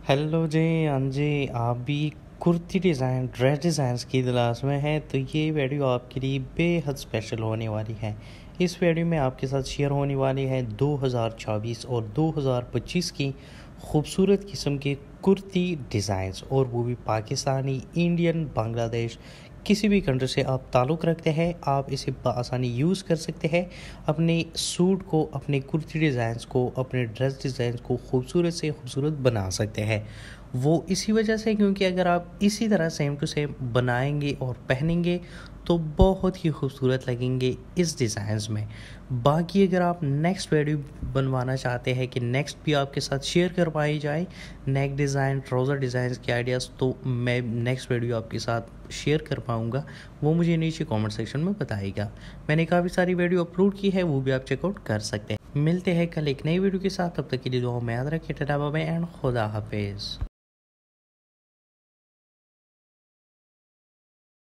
Hello जी, हाँ जी, आप भी कुर्ती डिज़ाइन ड्रेस डिज़ाइंस की तलाश में हैं तो ये वीडियो आपके लिए बेहद स्पेशल होने वाली है। इस वीडियो में आपके साथ शेयर होने वाली है 2024 और 2025 की खूबसूरत किस्म के कुर्ती डिज़ाइंस, और वो भी पाकिस्तानी, इंडियन, बांग्लादेश, किसी भी कंट्री से आप ताल्लुक़ रखते हैं, आप इसे बआसानी यूज़ कर सकते हैं। अपने सूट को, अपने कुर्ती डिज़ाइंस को, अपने ड्रेस डिज़ाइंस को खूबसूरत से खूबसूरत बना सकते हैं। वो इसी वजह से क्योंकि अगर आप इसी तरह सेम टू सेम बनाएंगे और पहनेंगे तो बहुत ही खूबसूरत लगेंगे इस डिज़ाइंस में। बाकी अगर आप नेक्स्ट वीडियो बनवाना चाहते हैं कि नेक्स्ट भी आपके साथ शेयर करवाई जाए नेक डिज़ाइन, ट्राउज़र डिज़ाइन के आइडियाज़, तो मैं नेक्स्ट वीडियो आपके साथ शेयर कर पाऊँगा, वो मुझे नीचे कमेंट सेक्शन में बताइएगा। मैंने काफ़ी सारी वीडियो अपलोड की है, वो भी आप चेकआउट कर सकते हैं। मिलते हैं कल एक नई वीडियो के साथ, तब तक के लिए दुआ में याद रखिए। टाटा बाय बाय एंड खुदा हाफिज़।